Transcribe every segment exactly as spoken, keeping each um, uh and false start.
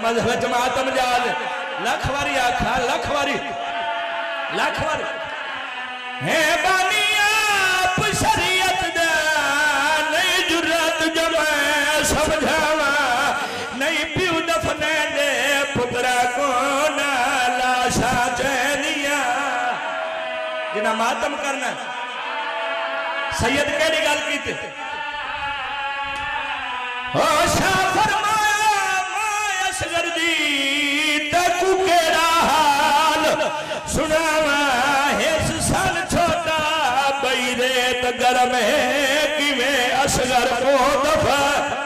मजहब जमातम जाल लख वारी आखा लख वारी लख वारी है बानी आप शरीयत दा नहीं जुर्रत जो मैं समझावा नहीं प्यू दफने दे पुत्रा को ना लाशा चैनिया जिन्हें मातम करना सैयद केड़ी गल की ओ शाह फरमाया मां असगर दी तकू केड़ा हाल सुनावा हिस सन छोटा बैरेत गरम है किवें असगर को दफा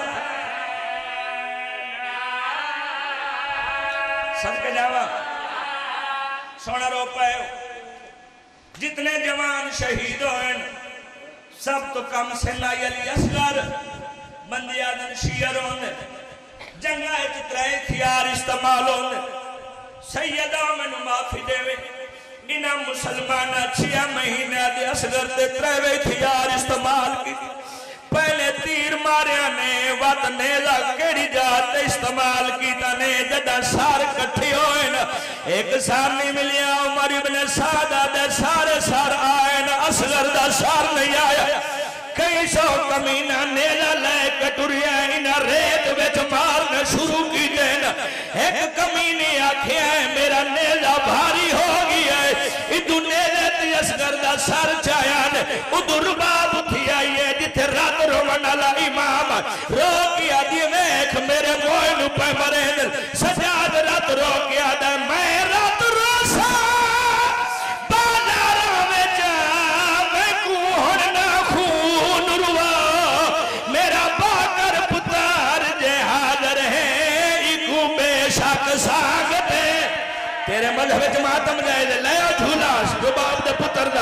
सदके जावा सोना रो पाए जितने जवान शहीद होए सब तो कम सेनाई अली असगर बंदियादन शियर होने जंगा त्रै हथियार इस्तेमाल होने सैयदा मैनू माफी देवे इन्हां मुसलमान छिया महीने दे असगर ते त्रै हथियार इस्तेमाल की पहले तीर मारिया ने वत नेला केड़ी जात इस्तेमाल कीता ने जदा सार इकट्ठे होए न एक सार नहीं मिलिया उमर इब्ने सादा दे सारे सार आए न असगर दा सार नहीं आया कई सौ कमीना नेला लेके टुरिया इन्हां रेत विच मारना शुरू की देन एक कमीने आखिया मेरा नेला भारी हो गया है इदू नेले ते असगर दा सर चाया ने उदू रुबाब उठी आई है जिथे रात रोवन वाला इमाम रो के आदि वेख मेरे मोए नु पे मरे सजाद रात रो के आदा मैं रात रोसा बाजारा विच मैं को हुण ना खून रुवा मेरा बाकर पुत्र जे हाजिर है इकू बेशक सागते तेरे मजहब च मातम जाए ले झूला रुबाब दे पुत्र दा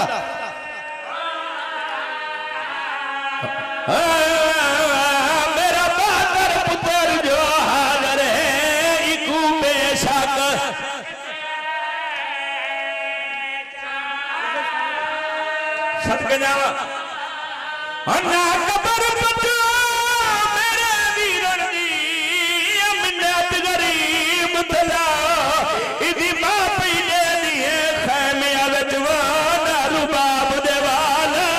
मेरा बाकर पुत्र जो हाजिर है इकू बेशक सदके जावा अन्ना कबर बचा मेरे वीरन दी मिन्नत गरीब तला इदी मां पीले दिए खैमे विच वाना रुबाब दे वाला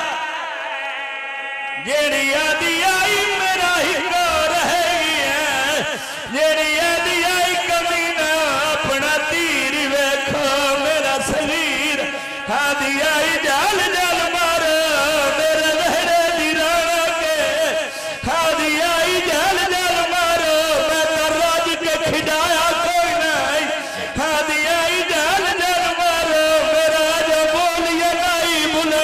जेड़ी आदि आई मेरा ही रहेगी है जेड़ी आदि आई कभी ना अपना तीर वेखो मेरा शरीर आदि आई जाल जाल मार मेरे लहरे दी राणा के आदि आई जाल जाल मार मैं तो राज के खिडाया कोई नहीं आदि आई जाल जाल मार मेरा जो बोलिए नहीं बुले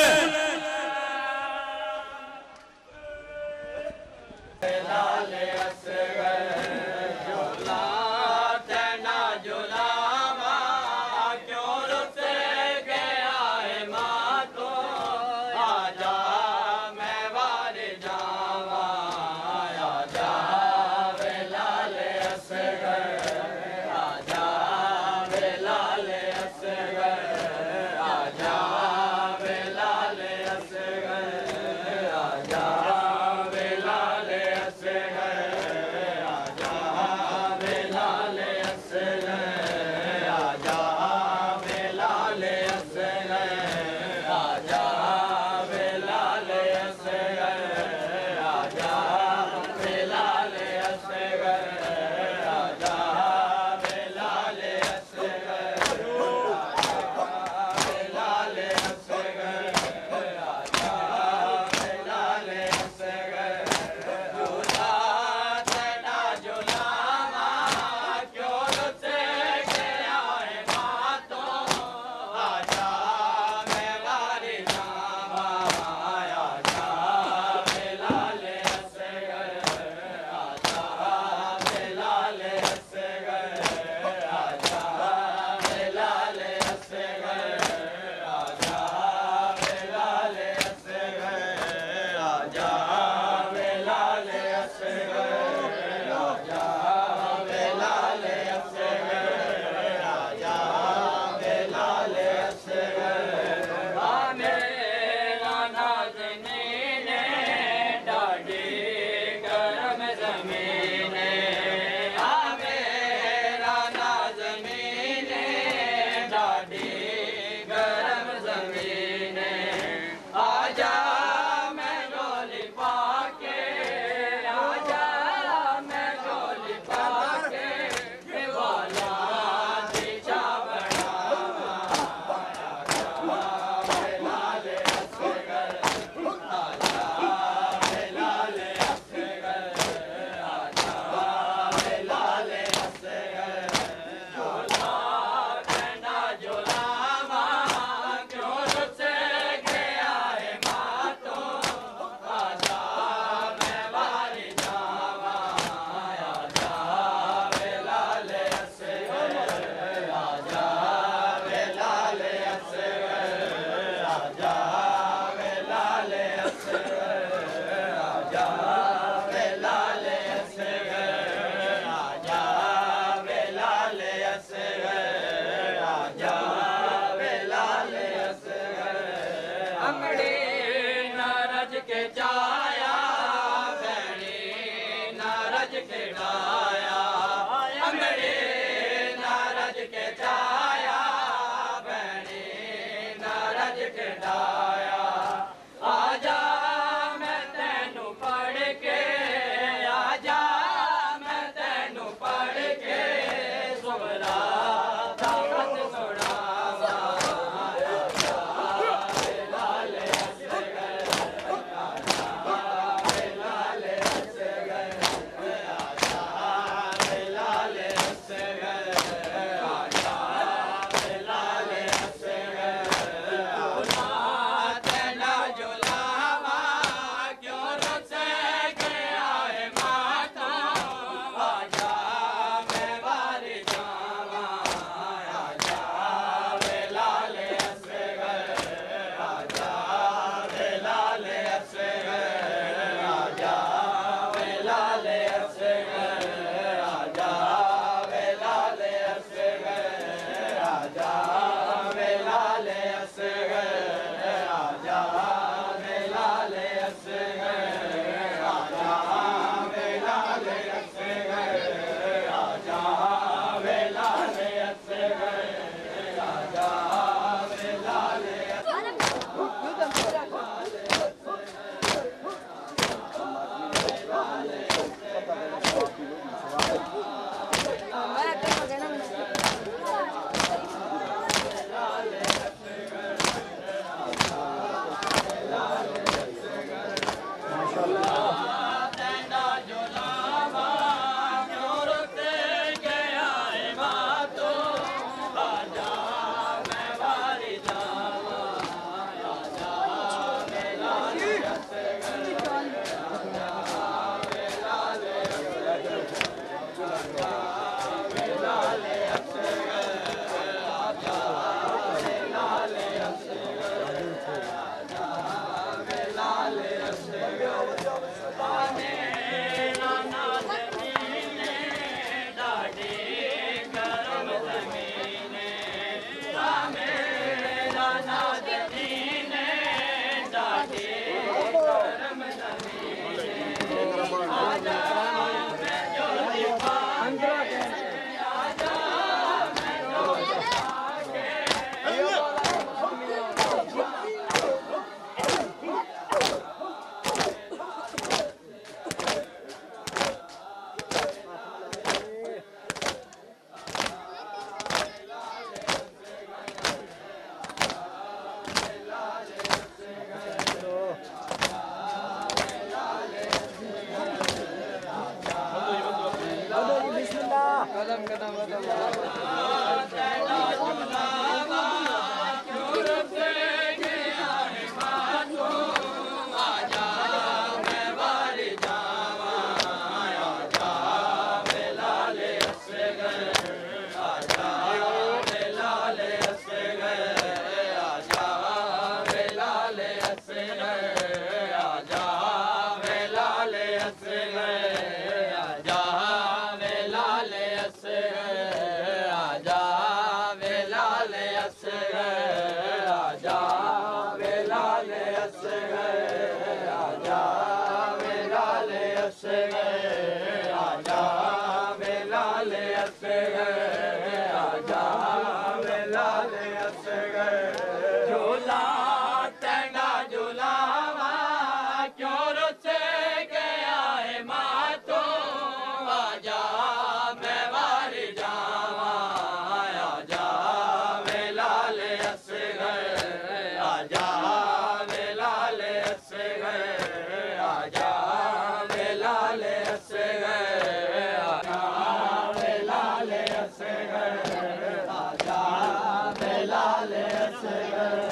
असगर आजा बेलाल असगर आजा बेलाल असगर आजा बेलाल असगर आजा बेलाल असगर झूला टेंगा झूलावा क्यों रुस गया है मातो आजा मैं वार जावा आजा बेलाल असगर आजा बेलाल असगर आजा बेलाल असगर आजा बेलाल असगर आजा बेलाल असगर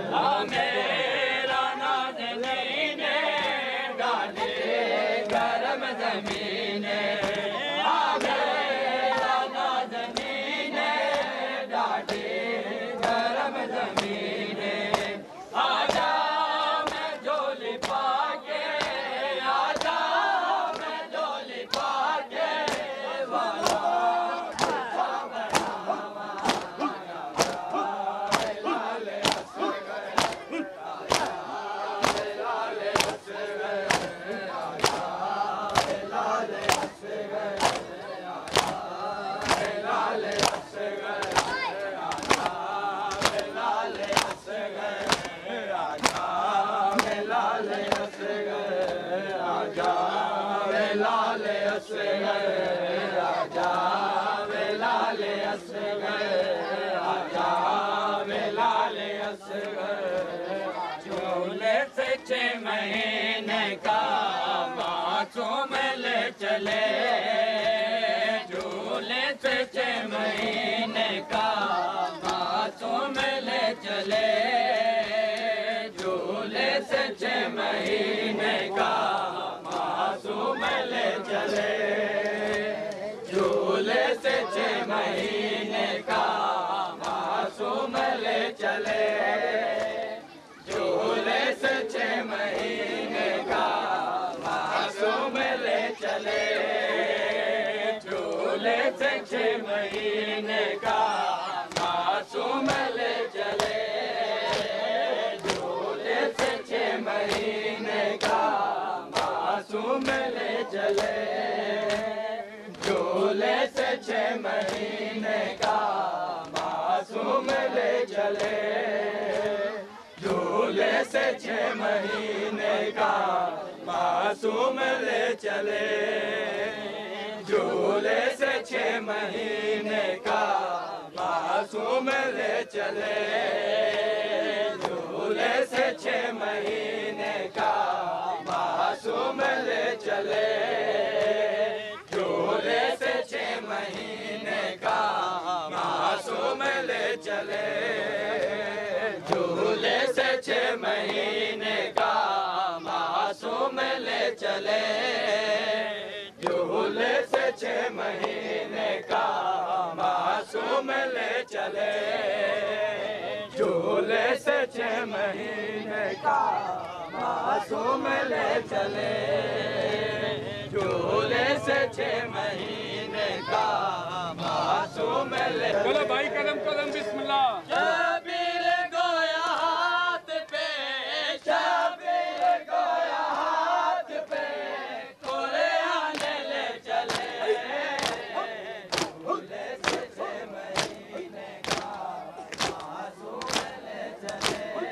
मेरा नाज़नीन गाने गरम ज़मीन मेरा नाज़नीन गाने गरम ज़मीन आजा मैं झोली पाके आजा मैं झोली पाके वाला बेलाल असगर आजा बेलाल असगर आजा बेलाल असगर झूले से छह महीने का मासूम ले चले झूले से छह महीने का मासूम ले चले झूले से छह महीने का मासूम ले चले झूले से छह महीने का मासूम ले चले झूले से छह महीने का मासूम ले चले झूले से छह महीने का मासूम ले चले झूले से छह महीने का मासूम ले चले झूले से छह महीने का मासूम ले चले झूले से छह महीने का मासूम ले चले झूले से छह महीने का मासूम ले चले झूले से छह महीने का मासूम ले चले झूले से छह महीने का मासूम ले चले झूले से छह महीने का मासूम ले चले झूले से छह महीने का मासूम ले चले झूले से छह महीने का मासूम ले चले झूले से छह महीने का मासूम ले बोलो भाई कदम कदम बिस्मिल्लाह शबीर गोया हाथ पे शबीर गोया हाथ पे कुरान ले चले झूले से छह महीने का मासूम ले चले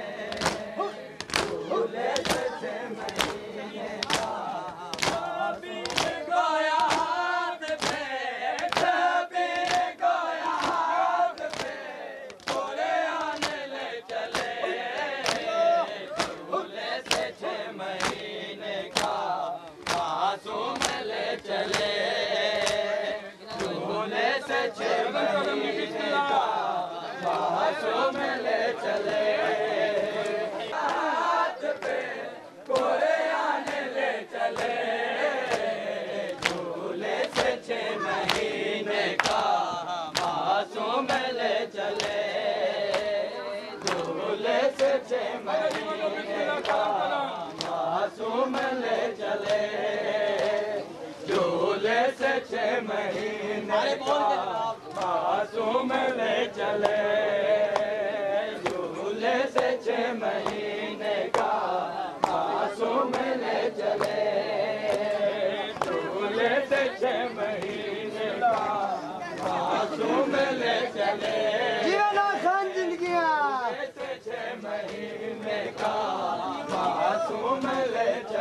झूले से छह महीने का शबीर गोया हाथ पे शबीर गोया हाथ पे कुरान ले चले झूले से छह महीने का मासूम ले चले झूले से छह महीने का मासूम ले चले हाथ पे कुरान ले चले झूले से छह महीने का मासूम ले चले झूले से छह महीने का मासूम ले चले झूले से छह महीने का मासूम ले चले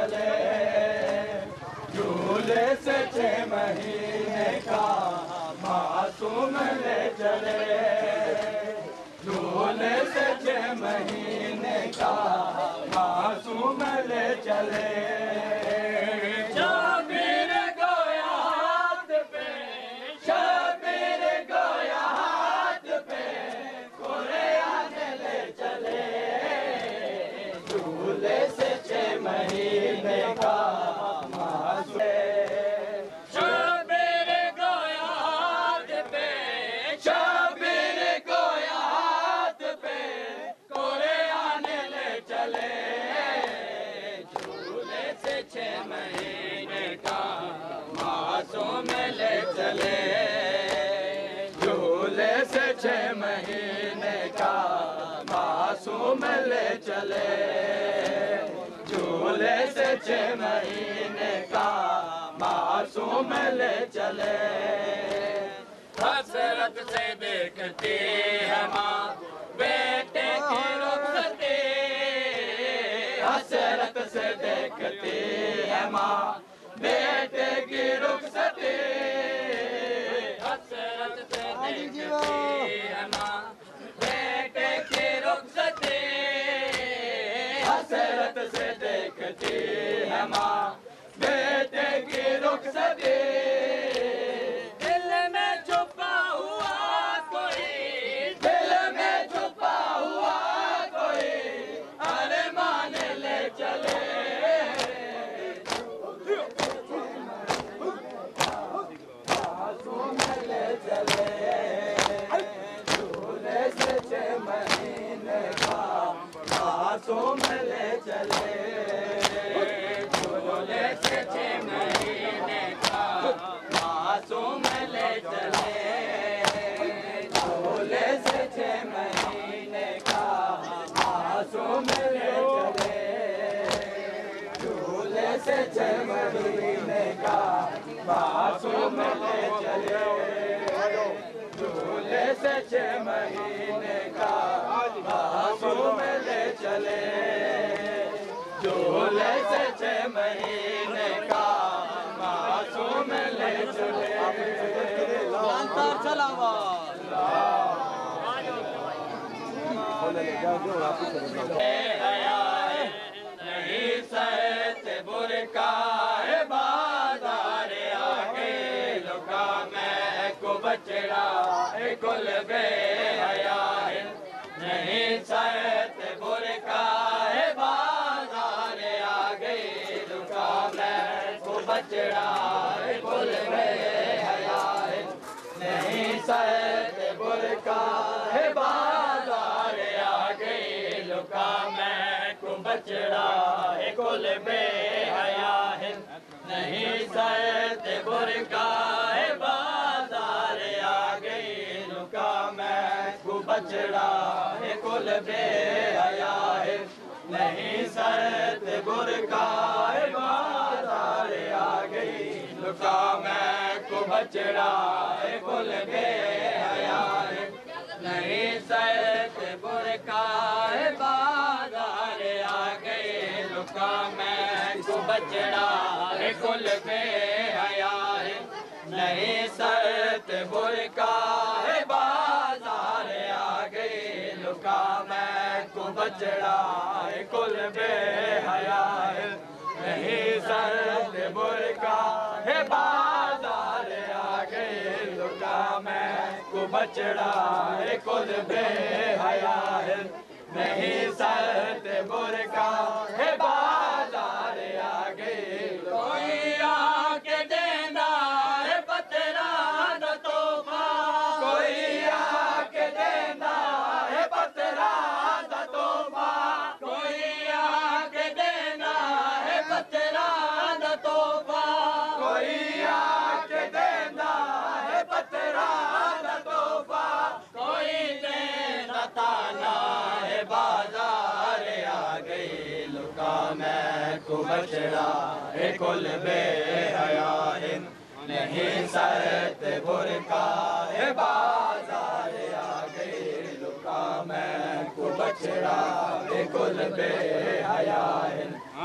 चले, झूले से छह महीने का मासूम ले चले, झूले से छह महीने का मासूम ले चले। शबीर गोया हाथ पे, शबीर गोया हाथ पे, कुरान ले चले, झूले से छह महीने का मासूम। शबीर गोया हाथ पे, शबीर गोया हाथ पे, कुरान ले चले, झूले से छह महीने का मासूम ले चले, झूले से छह महीने का मासूम ले चले, झूले से छह महीने का मासूम ले चले। हसरत से देखती है माँ बेटे की रुखसती, हसरत से देखती है माँ बेटे की रुखसती, हसरत से देखती है माँ बेटे की रुखसती, हसरत से देखती है माँ बेटे की रुखसती। दिल में छुपा हुआ कोई, दिल में छुपा हुआ कोई अरमान ले चले, मासूम ले चले, झूले से छह महीने का मासूम ले चले, झूले से छह महीने का मासूम ले चले, झूले से छह महीने का मासूम ले चले, झूले से छह महीने का मासूम ले चले, झूले से छह महीने का मासूम ले चले, झूले से छह महीने का मासूम ले चले। चलावा नहीं सहते बुरका है बाजार आगे, लुका मैं को बचड़ा है कुल बे हया है, नहीं सहते बुरका है बाजार आगे, लुका मैं को बचड़ा है कुल बे हया है, नहीं सहते बुरका है बाजार आगे, लुका मैं को बचड़ा है कुल बे हया है, नहीं सहते बुरका है बाजार आगे, लुका मैं को बचड़ा है कुल बे हया है, नहीं सहते बुरका है बाजार आगे, लुका मैं को बचड़ा है कुल बे हया है, नहीं सहते बुरका है बाजार आगे, लुका मैं को बचड़ा है कुल बे हया है, नहीं सहते बुरका है बाजार आगे, लुका मैं को बचड़ा है कुल बे हया है, नहीं सहते बुरका है बाजार आगे, लुका मैं को बचड़ा है कुल बे हया है, नहीं सहते बुरका है बाजार आगे, कोई आके देना है पतरा न तोहफा, कोई आके देना है पतरा न तोहफा, कोई आके देना है पतरा न तोहफा, कोई आके देना है पतरा न तोहफा, कोई देना ताना है बाजार आगे, लुका मैं को बचड़ा है कुल बे हया है, नहीं सहते बुरका है बाजार आगे, लुका मैं को बचड़ा है कुल बे हया है,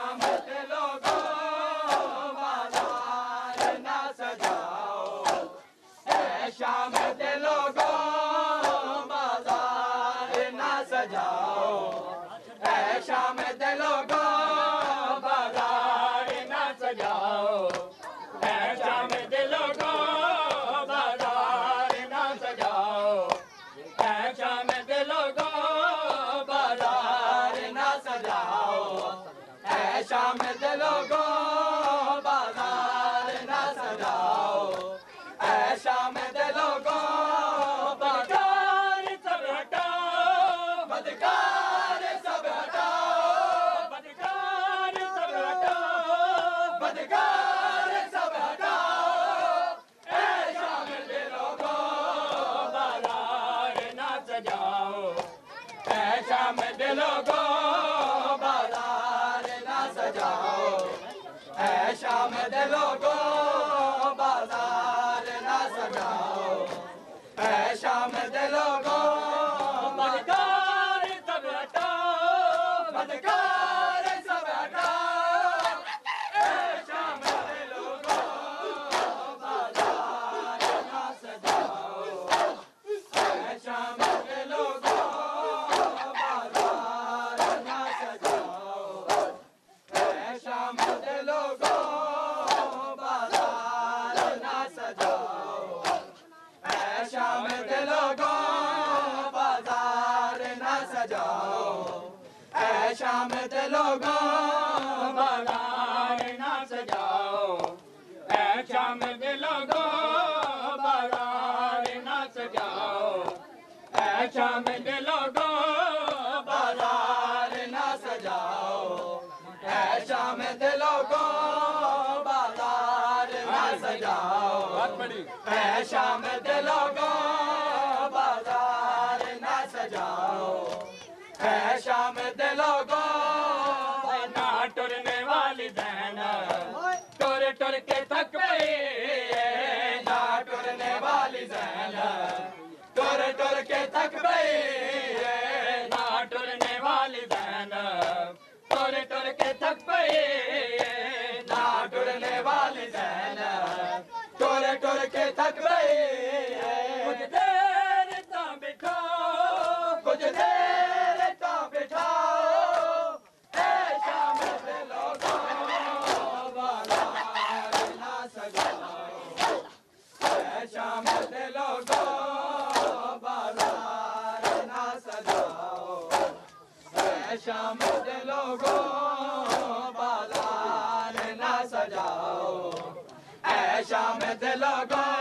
शाम के लोगों बाजार ना सजाओ, ऐ शाम के लोगों बाजार ना सजाओ, ऐ शाम के लोगों बाजार ना सजाओ, ऐ शाम के लोगों बाजार ना सजाओ, ऐ शाम के लोगों बाजार ना सजाओ, ऐ शाम के लोगों बाजार ना सजाओ, ऐ शाम के लोगों बदकार सब हटाओ, बदकार सब हटाओ, बदकार सब हटाओ, बदकार सब हटाओ, ऐ शाम के लोगों बाजार ना सजाओ, ऐ शाम के लोगों बाजार ना सजाओ, ऐ शाम के लोगों बाजार ना सजाओ, ऐ शाम के लोगों बदकार सब हटाओ, बदकार सब हटाओ, ऐ शाम के लोगों बाजार ना सजाओ, ऐ शाम के लोगों बाजार ना सजाओ, ऐ शाम के लोगों बाजार ना सजाओ, ऐ शाम के लोगों बाजार ना सजाओ, ऐ शाम के लोगों बाजार ना सजाओ, ऐ शाम के लोगों बाजार ना सजाओ, ऐ शाम के लोगों बाजार ना सजाओ, ऐ शाम के लोगों बाजार ना सजाओ, ऐ शाम के लोगों बाजार ना सजाओ, ऐ शाम के लोगों ना टुरने वाली बहन टुर टुर के थक गई, ना टुरने वाली बहन टुर टुर के थक गई, ना टुरने वाली बहन टुर टुर के थक गई, ना टुरने वाली बहन टुर टुर के थक गई, कुछ देर तो बिठाओ, कुछ देर तो बिठाओ, ऐ शाम के लोगों बाजार ना सजाओ, ऐ शाम के लोगों बाजार ना सजाओ, ऐ शाम के लोगों बाजार ना सजाओ, ऐ शाम के लोगों